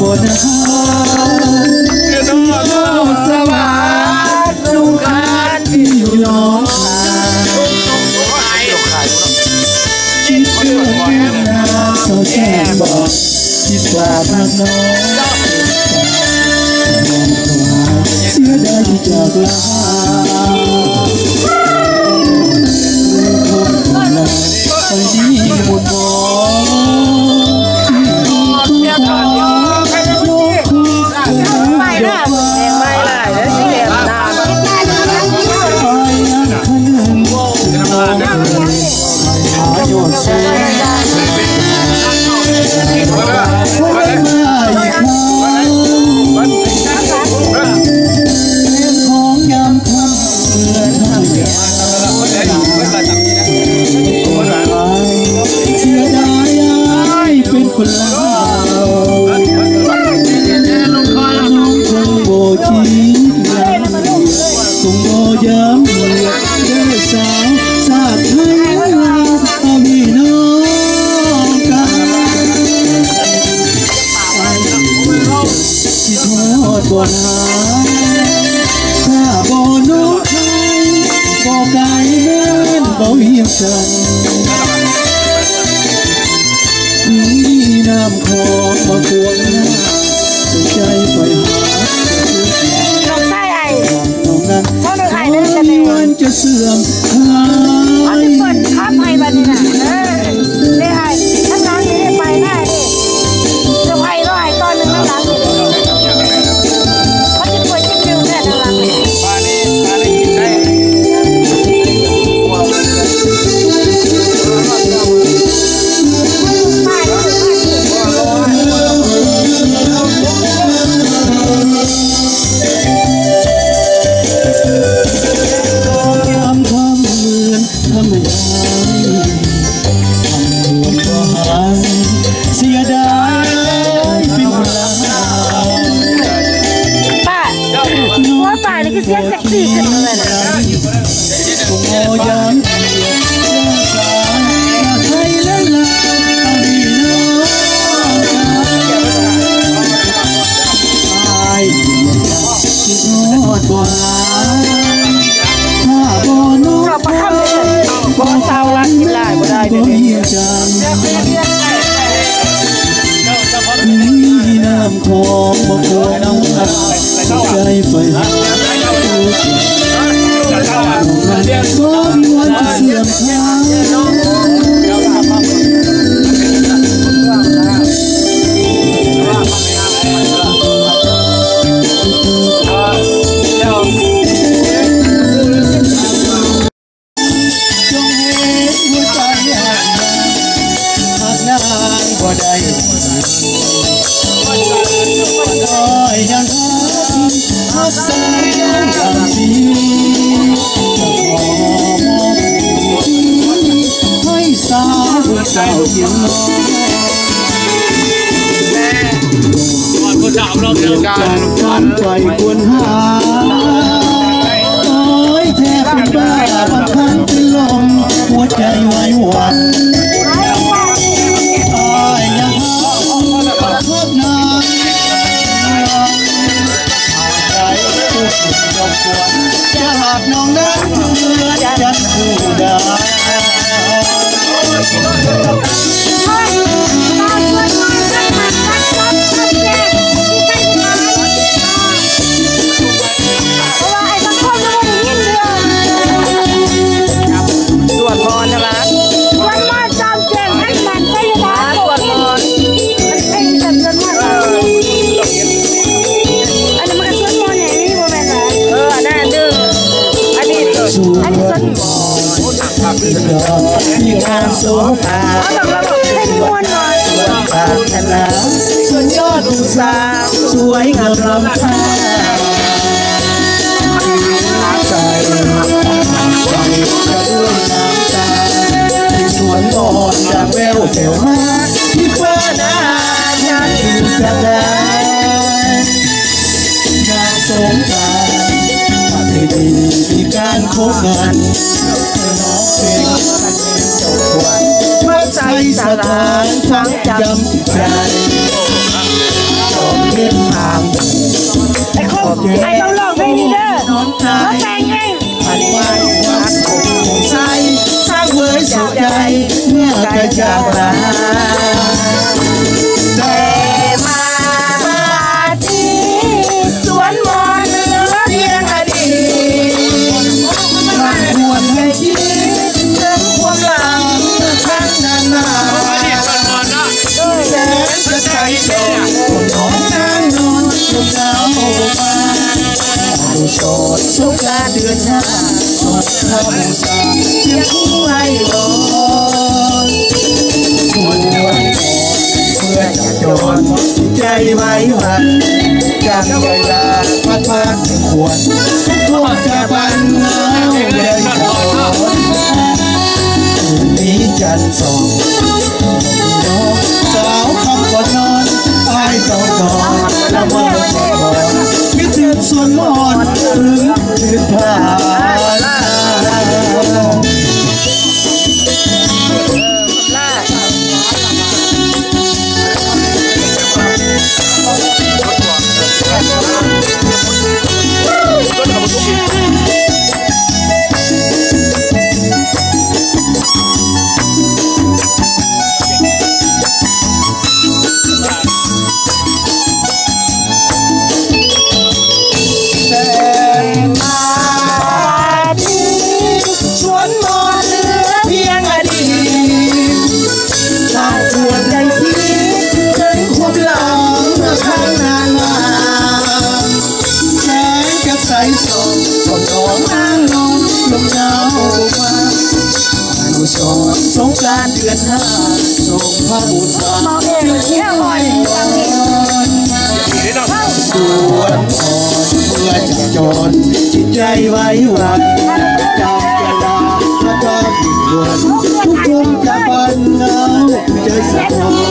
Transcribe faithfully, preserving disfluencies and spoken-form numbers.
นหาโลกสวรรค์ลูกค้าที่อยู่น้องคิดเรื่องแก้มนาเศร้าแก้มบอกคิดว่าทางน้องเสียดายที่จากลาไปดีหมดหมอที่ยกคู่ไม่ได้ไม่ได้แล้วที่เห็นนานไปยังคันหนึ่งหาโยนเสียวันมาอีกครั้งเล่นของยามค่ำเหมือนทางเดียวเสียดายเป็นคนลาวน้องคงโบจีคงโบย้ำเหยียดเด้อสาวสาดให้เราเอาพี่น้องกันคิดฮอดบ่หาถ้าบ่น้องใครบ่ไกลแม่นบ่เวียงจันทร์ถึงมีน้ำคลองมาขวางหน้าสนใจไปหาน้องไส้ไอ้น้องนั้นเขาหนึ่งไอ้นั่นกันเองวันจะเสื่อมหายเขาจะเปิดข้ามไอ้บ้านนี่นะเออได้ไอ้ถ้าน้องนี้ไปได้ดิจะไอ้ก็ไอ้ตอนนึงน้ำหลังนี่เขาจะเปิดจิ้มๆแค่น้ำหลังนี่บ้านนี้บ้านนี้กินได้เสียงเซ็กซี่ขึ้นมาเลยนะคงโอยย้ำเกียรติสาวไทยและลาวดีน้องตายคิดฮอดบ่หาถ้าบ่น้องบ่สาวรักกินหลายบ่ได้เด้อจันมีน้ำคลองบ่คงน้ำใจไฟหามันก็มีวันจะเสื่อมคลจงเห็นหัวใจหักหากนางบ่ได้น้อยยังหักแสงอย่างสีให้สาวเจ้าเกี่ยวน้องจันฟันไฟกวนหาโอ้ยแทบเป็นบ้าบางครั้งเป็นลมหัวใจไหวหวั่นอ้ายยังหักหักนานใจทุกข์จบปวดจะหากน้องนั้นเหมือนจันทร์ผู้ดาวมีการโสภาให้มวลหน่อยปรารถนาส่วนยอดอุตสาห์สวยงามล้ำค่าใจใจกระเอื้อมน้ำตาที่สวนอ่อนจากแววแถวมาที่ฟ้าหน้าญาติจะได้งานสงกรานต์ประเพณีมีการพบกันน้องเพลงเจ้าขวัญเมื่อใจสถานฟังจำใจจอมเทียนทางไอ้คนไอ้ต้องลองเพลงนี้เด้อน้องแตงเองผ่านวันวัดคงใสสร้างเว้ยสุขใจเมื่อใครจากลาแต่มาที่สวนมอนเหลือเพียงอดีตมันควรให้คิดถึงความหลังครั้งนานนาแสนจะใจโศกน้องนางนอนลมหนาวมาดูโสดสงกรานต์เดือนห้าสดเข้าสาเพียงคู่ให้รอควรวันเมื่อจะโดนใจไว้วันการเวลาพัดพาถึงควรทุกจะบันเงาเลยโดนคืนนี้จันทร์ส่องน้องสาวคำก่อนนอนอายต้องนอนละเมอก่อนคิดถึงส่วนมอนถึงถึงผ่านสงกรานต์เดือนห้าส่งพระบุตรมาเพื่อแค่ลอยนอนสวนอ่อนเพื่อจะจรจิตใจไว้วันจำจะลาพระเจ้าผิดวนทุกคนจะบันเงาใจสะท้อน